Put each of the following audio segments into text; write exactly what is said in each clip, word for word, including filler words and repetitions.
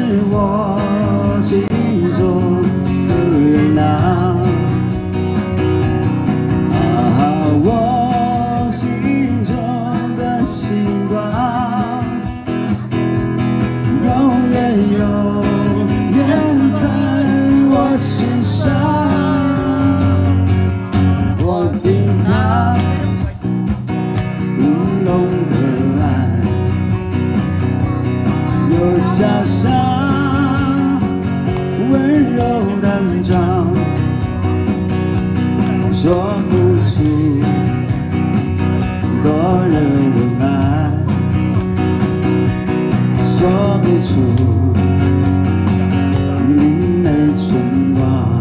我心中的月亮。啊，我心中的星光，永远永远在我心上。我的他，乌龙的爱，又加上温柔淡妆，说不出多热爱，说不出明媚春光。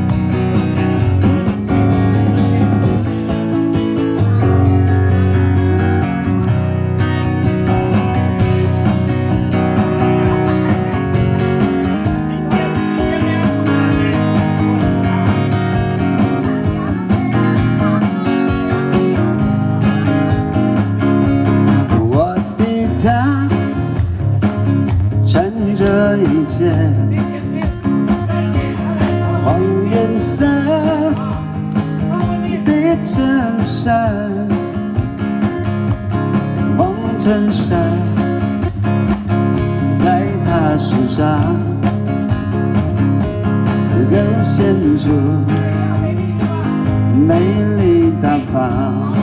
穿着一件黄颜色的衬衫，黄衬衫在她手上更显出美丽大方。